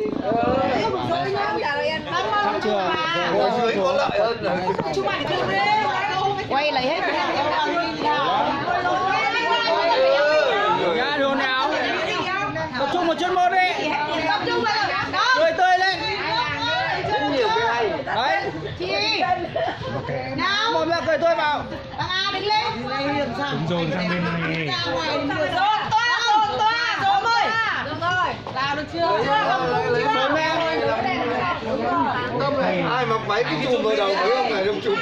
Chắc chưa? Ngồi dưới có lợi hơn rồi. Quay lấy hết. Nha đồ nào? Tập trung một chuyên môn đi. Cười tươi lên. Rất nhiều cái hay. Đấy. Chi? Nào. Một là cười tươi vào. Thằng A đứng lên. Chúng dồn sang bên này. Dồn ơi. Được rồi. Làm được chưa? Sớm em. Ai mặc váy cái chùm vào đầu mấy ông này đông chùm.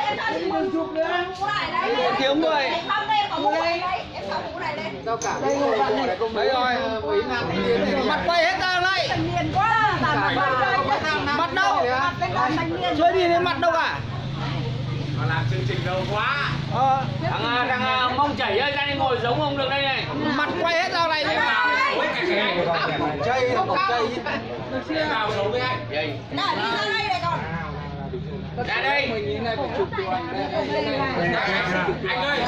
Thiếu người. Sao cả cái ngồi này có mấy rồi. mấy nam thanh niên. Mặt quay hết ra lại. Mặt đâu? Chưa đi đến mặt đâu cả. Mà làm chương trình lâu quá. Thằng mông chảy ơi, ra đây ngồi giống ông được đây này. Mặt quay hết ra này đi vào. Chay là một chay. Vào giống với anh. Ra đây. Mình này phải chụp cho anh đây. Anh ơi.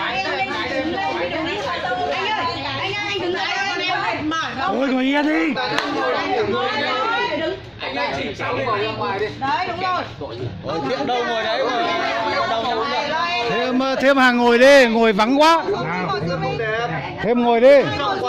Ôi ngồi yên đi. Anh ơi chỉnh cháu đi. Ngồi ra ngoài đi. Đấy đúng rồi. Thiện đâu ngồi đấy ngồi. Thêm hàng ngồi đi, ngồi vắng quá. Thêm ngồi đi.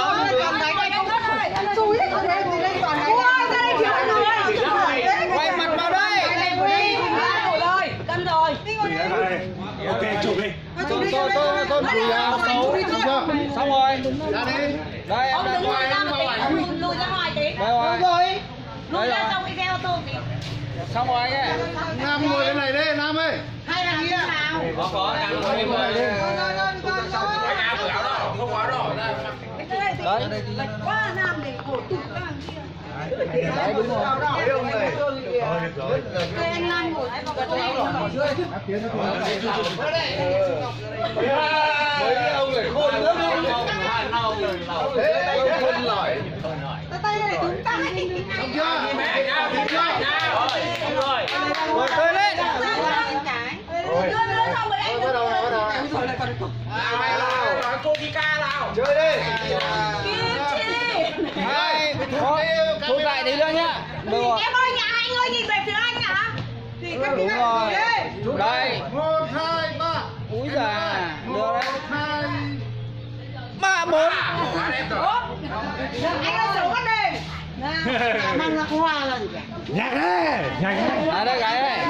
Quay mặt vào đây. Cân rồi. Ok chụp đi. Tôi xấu. Xong rồi. Ra đi. Đây em đang Lùi ra ngoài tí. Đây rồi. Lùi ra trong cái xe ô tô tí. Xong rồi anh ấy. Nam ngồi bên này đi, Nam ơi. Hay là như nào? Có đang ngồi đây mời. Anh áo vừa áo đỏ, không áo đỏ ra. Đấy. Quá Nam để cổ tụ các hàng kia. Đấy đúng rồi. Mấy ông này. Đây anh Nam ngồi đấy vào cái Mấy ông này khôn lắm. Thế ông khôn lỏi. tay này đúng tay. Xong chưa? Xong chưa? Rồi. Ngồi tươi lên. Đưa xong rồi anh. Bắt đầu nào, bắt đầu nào. Nói cô đi ca nào. Chơi đi. Kim Chi. Hai. Thu lại tí nữa nhá. Được rồi. Em ơi nhà anh ơi nhìn về phía anh hả? Thì các Đúng rồi. Đây. 1, 2, 3. Úi già. Được đấy. 1, 2. 3, 4. Quá đẹp rồi. anh ơi xử vấn đề. Mang ra hoa là gì? Nhạc đấy. Nhạc đấy. À đây gái này.